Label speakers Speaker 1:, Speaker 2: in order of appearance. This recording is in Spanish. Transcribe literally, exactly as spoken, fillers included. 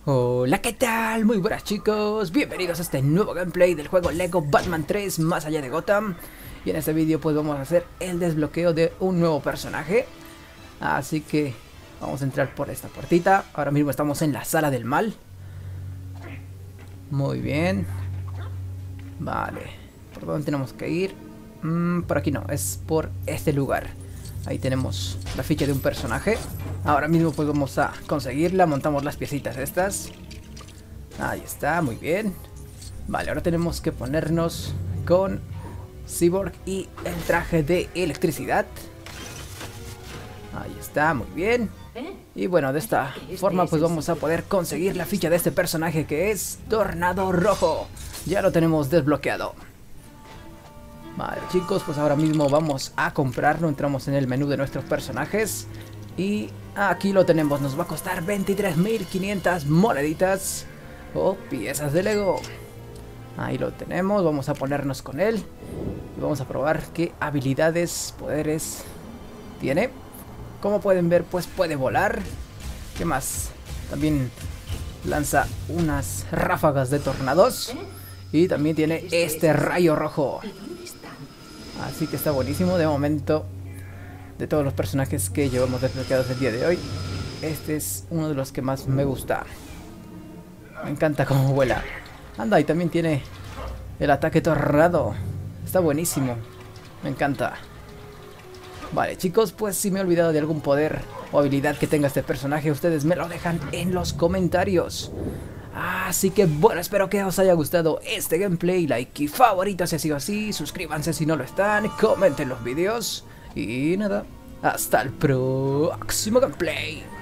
Speaker 1: Hola, ¿qué tal? Muy buenas chicos, bienvenidos a este nuevo gameplay del juego Lego Batman tres Más Allá de Gotham. Y en este vídeo pues vamos a hacer el desbloqueo de un nuevo personaje. Así que vamos a entrar por esta puertita. Ahora mismo estamos en la sala del mal. Muy bien. Vale, ¿por dónde tenemos que ir? Mm, por aquí no, es por este lugar. Ahí tenemos la ficha de un personaje. Ahora mismo pues vamos a conseguirla. Montamos las piecitas estas. Ahí está, muy bien. Vale, ahora tenemos que ponernos con Cyborg y el traje de electricidad. Ahí está, muy bien. Y bueno, de esta forma pues vamos a poder conseguir la ficha de este personaje, que es Tornado Rojo. Ya lo tenemos desbloqueado. Vale chicos, pues ahora mismo vamos a comprarlo. Entramos en el menú de nuestros personajes y aquí lo tenemos. Nos va a costar veintitrés mil quinientas moneditas o piezas de Lego. Ahí lo tenemos, vamos a ponernos con él y vamos a probar qué habilidades, poderes tiene. Como pueden ver pues puede volar. ¿Qué más? También lanza unas ráfagas de tornados. Y también tiene este rayo rojo. Así que está buenísimo. De momento, de todos los personajes que llevamos desbloqueados el día de hoy, este es uno de los que más me gusta. Me encanta cómo vuela. Anda, y también tiene el ataque tornado. Está buenísimo. Me encanta. Vale chicos, pues si me he olvidado de algún poder o habilidad que tenga este personaje, ustedes me lo dejan en los comentarios. Así que bueno, espero que os haya gustado este gameplay, like y favorito si ha sido así, suscríbanse si no lo están, comenten los vídeos y nada, hasta el próximo gameplay.